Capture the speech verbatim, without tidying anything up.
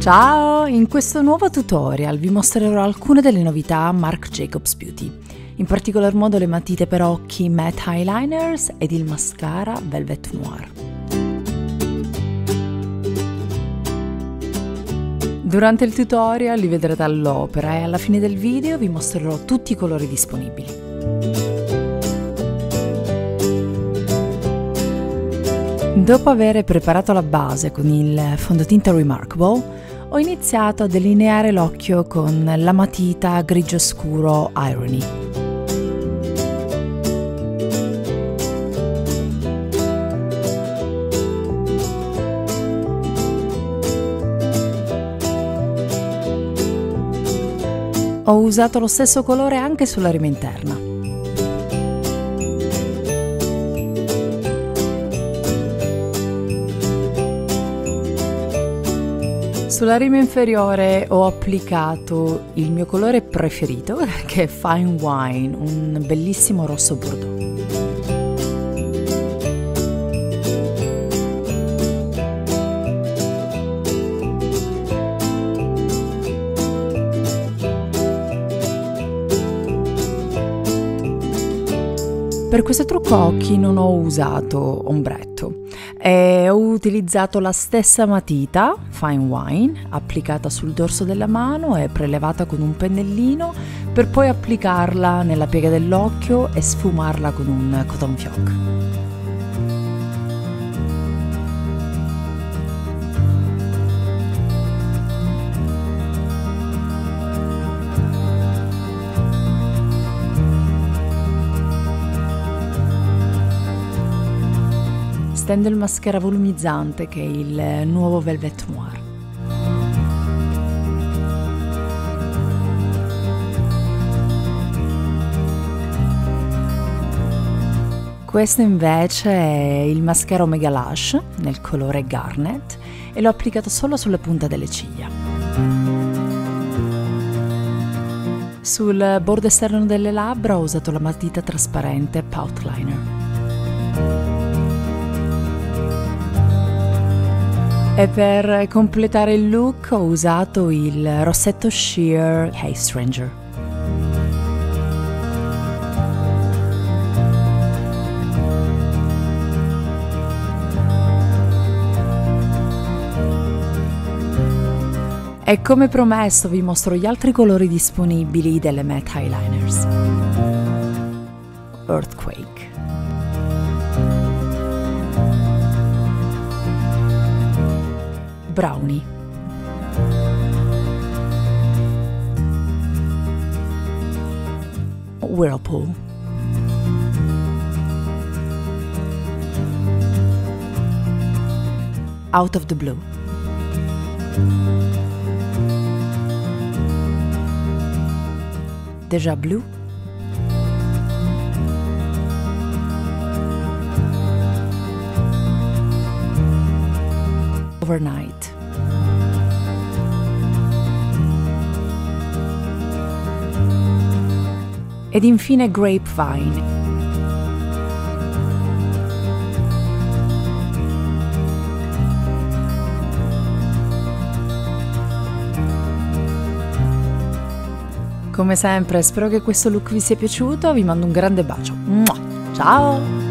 Ciao! In questo nuovo tutorial vi mostrerò alcune delle novità Marc Jacobs Beauty, in particolar modo le matite per occhi Matte Eyeliners ed il mascara Velvet Noir. Durante il tutorial li vedrete all'opera e alla fine del video vi mostrerò tutti i colori disponibili. Dopo aver preparato la base con il fondotinta Remarkable, ho iniziato a delineare l'occhio con la matita grigio scuro Irony. Ho usato lo stesso colore anche sulla rima interna. Sulla rima inferiore ho applicato il mio colore preferito, che è Fine Wine, un bellissimo rosso bordeaux. Per questo trucco occhi non ho usato ombretto e ho utilizzato la stessa matita, Fine Wine, applicata sul dorso della mano e prelevata con un pennellino per poi applicarla nella piega dell'occhio e sfumarla con un cotton fioc. Stendo il mascara volumizzante che è il nuovo Velvet Noir. Questo invece è il mascara Omega Lash nel colore Garnet e l'ho applicato solo sulla punta delle ciglia. Sul bordo esterno delle labbra ho usato la matita trasparente Pout Liner. E per completare il look ho usato il rossetto sheer Hey Stranger. E come promesso vi mostro gli altri colori disponibili delle Matte Eyeliners. Earthquake, Brownie, Whirlpool, Out of the Blue, Deja Blue, Overnight, ed infine Grapevine. Come sempre spero che questo look vi sia piaciuto, vi mando un grande bacio. Ciao!